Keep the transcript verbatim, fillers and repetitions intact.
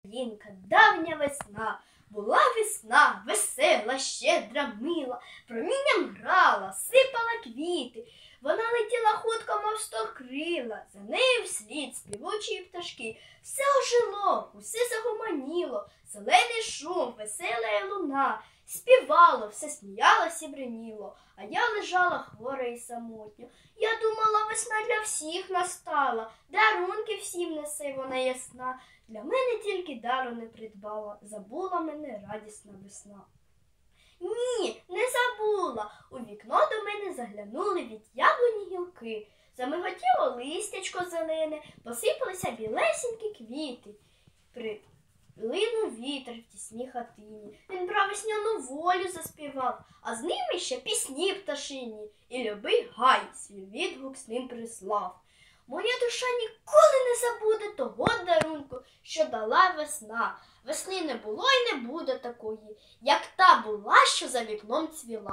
Українка, давня весна, була весна, весела, щедра, мила, промінням грала, сипала квіти. Вона летіла хутко, мов стокрила, за нею вслід співучі пташки. Все ожило, усе загомоніло, зелений шум, весела луна. Співало, все сміялось і бриніло, а я лежала хвора і самотня. Я думала, весна для всіх настала, дарунки всім несе вона ясна. Для мене тільки дару не придбала, забула мене радісна весна. Ні, не забула, у вікно до мене заглянули від яблуні гілки. Замиготіло листячко зелене, посипалися білесенькі квіти. Прилинув вітер в тісній хатині, він про весняну волю заспівав, а з ними ще пісні пташині, і любий гай свій відгук з ним прислав. Моя душа ніколи не забуде того дарунку, що дала весна. Весни не було й не буде такої, як та була, що за вікном цвіла.